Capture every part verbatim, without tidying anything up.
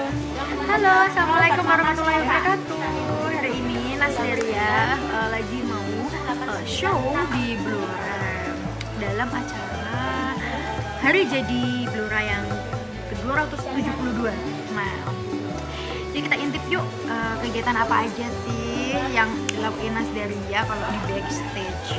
Halo, assalamualaikum warahmatullahi wabarakatuh. Hari ini Nasderia uh, lagi mau uh, show di Blora dalam acara hari jadi Blora yang ke dua ratus tujuh puluh dua. Nah, jadi kita intip yuk uh, kegiatan apa aja sih yang dilakuin Nasderia kalau di backstage.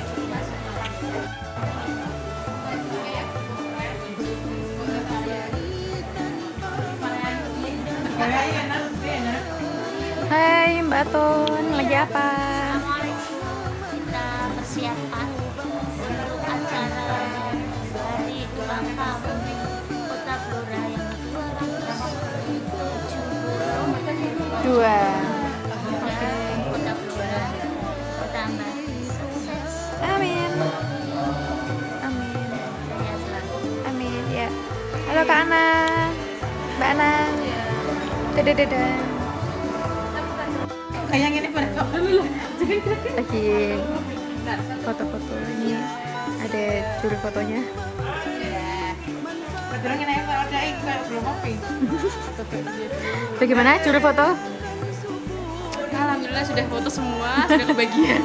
Hai Mbak Ton, lagi apa? Kita persiapan untuk acara hari ulang tahun Kota Blora yang dua ratus tujuh puluh Dua. Oke. Kota Blora bertambah sukses. Amin. Amin. Saya selalu. Amin ya. Halo Kak Ana, Mbak Ana. Dadah dadah. Kayak ini pada kau dulu Lagi foto-foto ini ada juru fotonya. betul ini kalau ada ikut belum kopi. Bagaimana juru foto? Alhamdulillah sudah foto semua, sudah kebagian.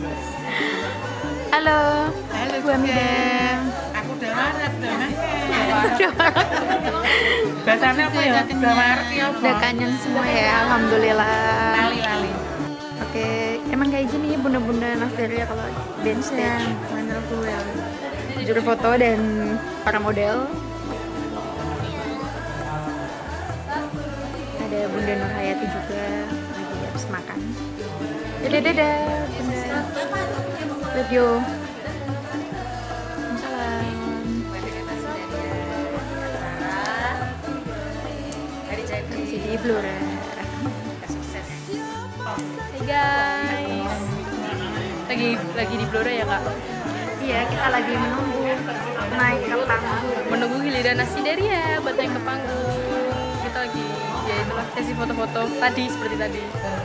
Halo. Halo Bu Amida. Aku udah marah, udah Udah Bahasanya apa ya? Udah marah ya. Udah kangen semua ya, alhamdulillah. Lali-lali. Oke, emang kayak gini bunda-bunda Nasderia kalau backstage. Menurut gue. Juru foto dan para model. Ada Bunda Nur Hayati juga lagi habis makan. Dadah dadah Bunda. Video. Salam. Masih di Blora. Hai guys, lagi lagi di Blora ya kak? Iya, kita lagi menunggu naik ke panggung. Menunggu giliran Nasderia buat naik ke panggung. Kita lagi ya itulah sesi foto-foto tadi seperti tadi.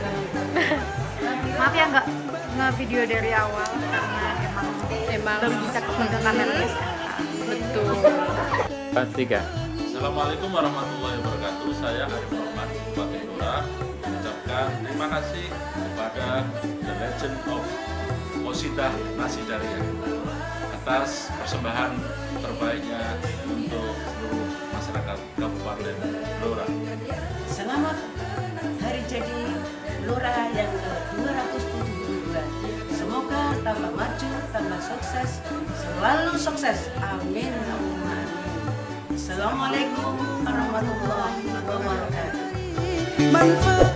Maaf ya nggak nge-video dari awal karena emang Emang belum bisa kepegang kamera. betul. Tiga. Assalamualaikum warahmatullahi wabarakatuh. Saya Arif Rahman, Bupati Blora, mengucapkan terima kasih kepada The Legend of Osidah Nasderia atas persembahan terbaiknya untuk seluruh masyarakat Kabupaten Blora. Selamat hari jadi Blora yang ke dua ratus tujuh puluh dua. Semoga tambah maju, tambah sukses, selalu sukses. Amin. Amin. Assalamualaikum warahmatullahi wabarakatuh.